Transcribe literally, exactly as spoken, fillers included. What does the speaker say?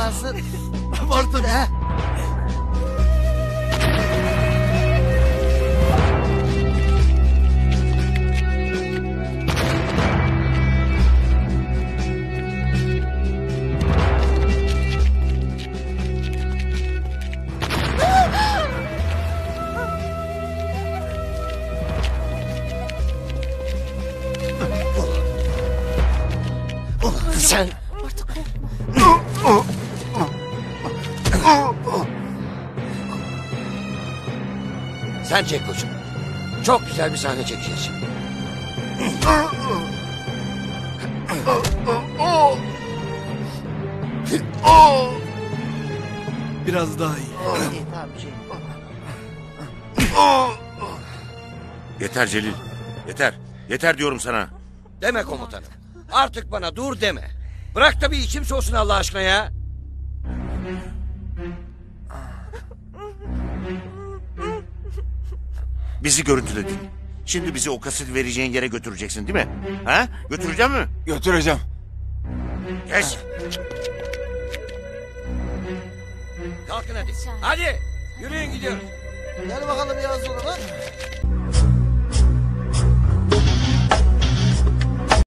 anası. Vardım. Ha? Sen... Artık korkma. Sen çek koçum. Çok güzel bir sahne çekeceğiz şimdi. Biraz daha iyi. İyi, tamam, bir şey. Yeter Celil. Yeter. Yeter diyorum sana. Deme komutanım. Artık bana dur deme. Bırak da bir içim soğusun Allah aşkına ya. Bizi görüntüledin. Şimdi bizi o kaseti vereceğin yere götüreceksin değil mi? Ha? Götüreceğim mi? Götüreceğim. Geç. Kalkın hadi. Hadi. Yürüyün gidiyoruz. Gel bakalım Yağız oğlum lan.